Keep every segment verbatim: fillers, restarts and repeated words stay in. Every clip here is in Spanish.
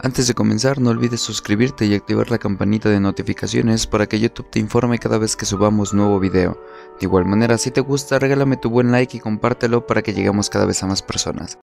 Antes de comenzar, no olvides suscribirte y activar la campanita de notificaciones para que YouTube te informe cada vez que subamos nuevo video. De igual manera, si te gusta, regálame tu buen like y compártelo para que lleguemos cada vez a más personas.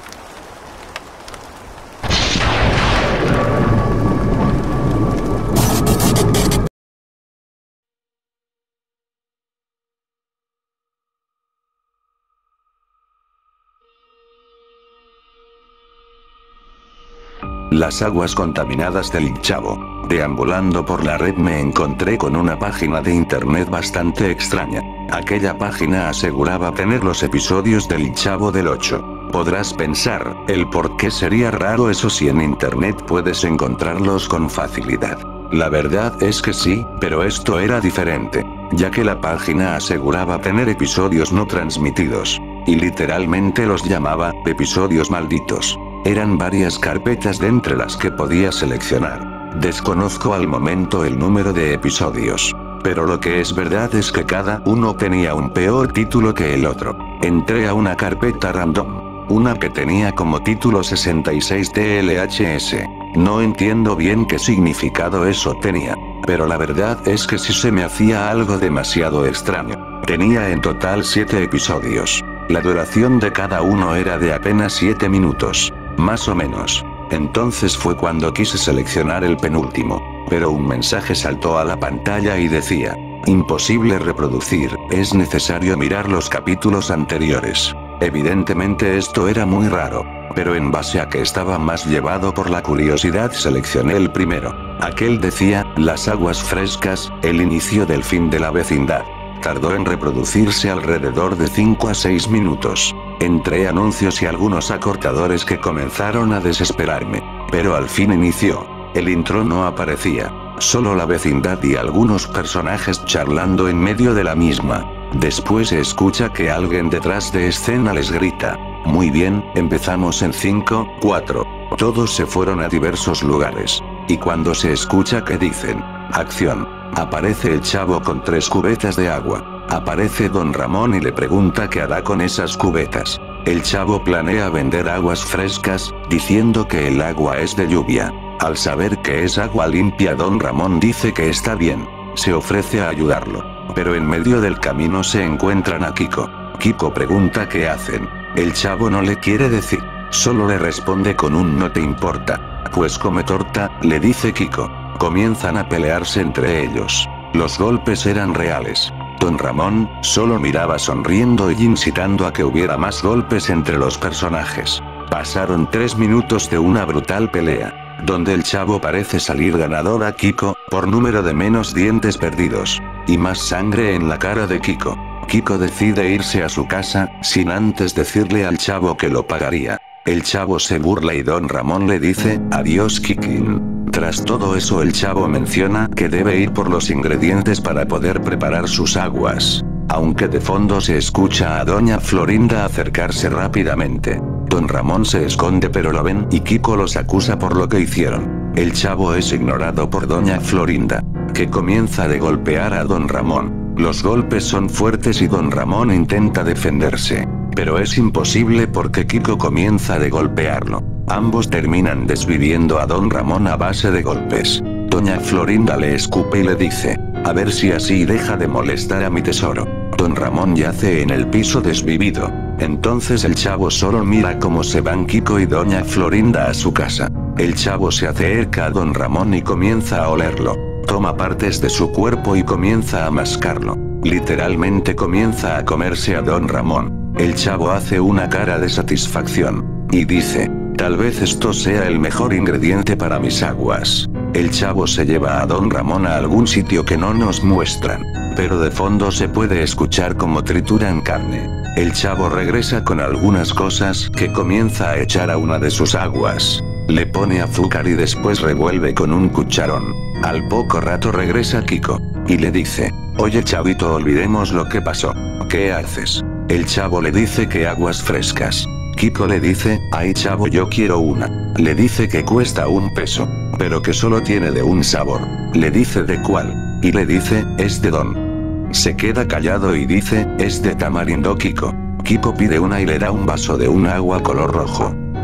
Las aguas contaminadas del Chavo. Deambulando por la red me encontré con una página de internet bastante extraña. Aquella página aseguraba tener los episodios del Chavo del ocho. Podrás pensar, el por qué sería raro eso si en internet puedes encontrarlos con facilidad. La verdad es que sí, pero esto era diferente, ya que la página aseguraba tener episodios no transmitidos. Y literalmente los llamaba, episodios malditos. Eran varias carpetas de entre las que podía seleccionar. Desconozco al momento el número de episodios. Pero lo que es verdad es que cada uno tenía un peor título que el otro. Entré a una carpeta random. Una que tenía como título sesenta y seis T L H S. No entiendo bien qué significado eso tenía. Pero la verdad es que sí se me hacía algo demasiado extraño. Tenía en total siete episodios. La duración de cada uno era de apenas siete minutos. Más o menos. Entonces fue cuando quise seleccionar el penúltimo. Pero un mensaje saltó a la pantalla y decía: imposible reproducir, es necesario mirar los capítulos anteriores. Evidentemente esto era muy raro. Pero en base a que estaba más llevado por la curiosidad seleccioné el primero. Aquel decía, las aguas frescas, el inicio del fin de la vecindad. Tardó en reproducirse alrededor de cinco a seis minutos. Entre anuncios y algunos acortadores que comenzaron a desesperarme. Pero al fin inició. El intro no aparecía. Solo la vecindad y algunos personajes charlando en medio de la misma. Después se escucha que alguien detrás de escena les grita: muy bien, empezamos en cinco, cuatro. Todos se fueron a diversos lugares. Y cuando se escucha que dicen: acción. Aparece el Chavo con tres cubetas de agua. Aparece Don Ramón y le pregunta qué hará con esas cubetas. El Chavo planea vender aguas frescas, diciendo que el agua es de lluvia. Al saber que es agua limpia, Don Ramón dice que está bien. Se ofrece a ayudarlo. Pero en medio del camino se encuentran a Kiko. Kiko pregunta qué hacen. El Chavo no le quiere decir. Solo le responde con un no te importa. Pues come torta, le dice Kiko. Comienzan a pelearse entre ellos. Los golpes eran reales. Don Ramón solo miraba sonriendo y incitando a que hubiera más golpes entre los personajes. Pasaron tres minutos de una brutal pelea, donde el Chavo parece salir ganador a Kiko, por número de menos dientes perdidos. Y más sangre en la cara de Kiko. Kiko decide irse a su casa, sin antes decirle al Chavo que lo pagaría. El Chavo se burla y Don Ramón le dice: adiós Kikin. Tras todo eso el Chavo menciona que debe ir por los ingredientes para poder preparar sus aguas. Aunque de fondo se escucha a Doña Florinda acercarse rápidamente. Don Ramón se esconde pero lo ven y Kiko los acusa por lo que hicieron. El Chavo es ignorado por Doña Florinda, que comienza de golpear a Don Ramón. Los golpes son fuertes y Don Ramón intenta defenderse. Pero es imposible porque Kiko comienza de golpearlo. Ambos terminan desviviendo a Don Ramón a base de golpes. Doña Florinda le escupe y le dice: a ver si así deja de molestar a mi tesoro. Don Ramón yace en el piso desvivido. Entonces el Chavo solo mira cómo se van Kiko y Doña Florinda a su casa. El Chavo se acerca a Don Ramón y comienza a olerlo. Toma partes de su cuerpo y comienza a mascarlo. Literalmente comienza a comerse a Don Ramón. El Chavo hace una cara de satisfacción. Y dice: tal vez esto sea el mejor ingrediente para mis aguas. El Chavo se lleva a Don Ramón a algún sitio que no nos muestran. Pero de fondo se puede escuchar como trituran carne. El Chavo regresa con algunas cosas que comienza a echar a una de sus aguas. Le pone azúcar y después revuelve con un cucharón. Al poco rato regresa Kiko. Y le dice: oye Chavito, olvidemos lo que pasó. ¿Qué haces? El Chavo le dice que aguas frescas. Kiko le dice: ay Chavo, yo quiero una. Le dice que cuesta un peso. Pero que solo tiene de un sabor. Le dice de cuál. Y le dice: es de Don. Se queda callado y dice: es de tamarindo Kiko. Kiko pide una y le da un vaso de un agua color rojo.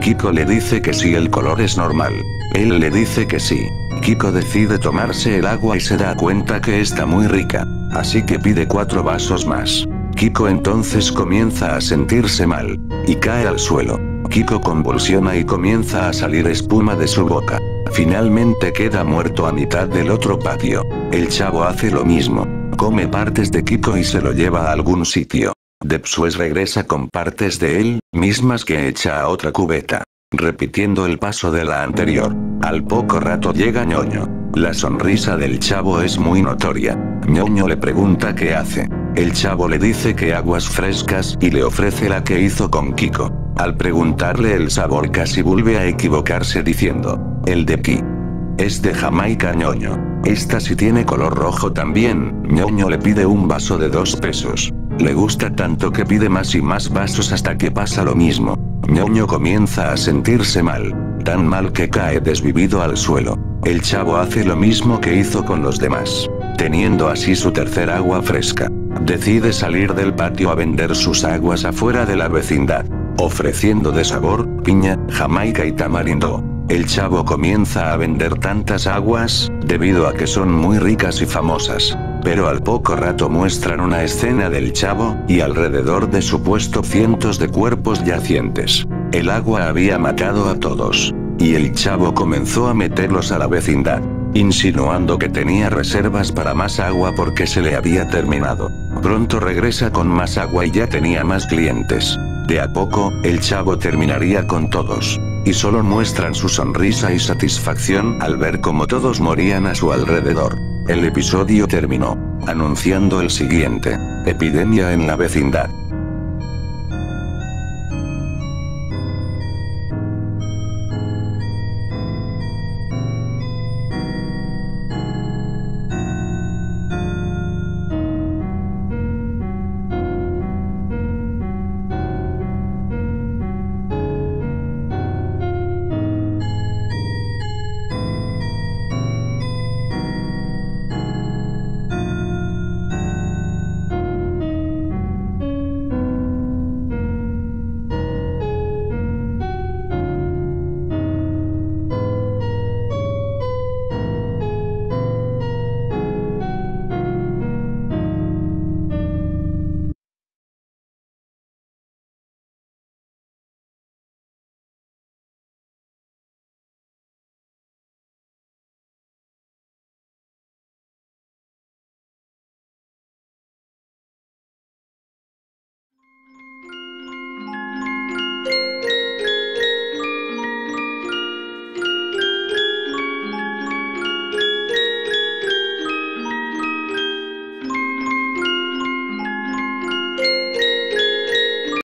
Kiko le dice que sí, el color es normal. Él le dice que sí. Kiko decide tomarse el agua y se da cuenta que está muy rica. Así que pide cuatro vasos más. Kiko entonces comienza a sentirse mal. Y cae al suelo. Kiko convulsiona y comienza a salir espuma de su boca. Finalmente queda muerto a mitad del otro patio. El chavo hace lo mismo. Come partes de Kiko y se lo lleva a algún sitio. Después regresa con partes de él, mismas que echa a otra cubeta. Repitiendo el paso de la anterior. Al poco rato llega Ñoño. La sonrisa del chavo es muy notoria. Ñoño le pregunta qué hace. El chavo le dice que aguas frescas y le ofrece la que hizo con Kiko. Al preguntarle el sabor casi vuelve a equivocarse diciendo, el de aquí. Es de Jamaica, Ñoño. Esta sí tiene color rojo también. Ñoño le pide un vaso de dos pesos. Le gusta tanto que pide más y más vasos hasta que pasa lo mismo. Ñoño comienza a sentirse mal. Tan mal que cae desvivido al suelo. El chavo hace lo mismo que hizo con los demás. Teniendo así su tercer agua fresca. Decide salir del patio a vender sus aguas afuera de la vecindad. Ofreciendo de sabor, piña, jamaica y tamarindo. El chavo comienza a vender tantas aguas, debido a que son muy ricas y famosas. Pero al poco rato muestran una escena del chavo, y alrededor de su puesto cientos de cuerpos yacientes. El agua había matado a todos. Y el chavo comenzó a meterlos a la vecindad. Insinuando que tenía reservas para más agua porque se le había terminado. Pronto regresa con más agua y ya tenía más clientes. De a poco, el chavo terminaría con todos. Y solo muestran su sonrisa y satisfacción al ver cómo todos morían a su alrededor. El episodio terminó, anunciando el siguiente. Epidemia en la vecindad.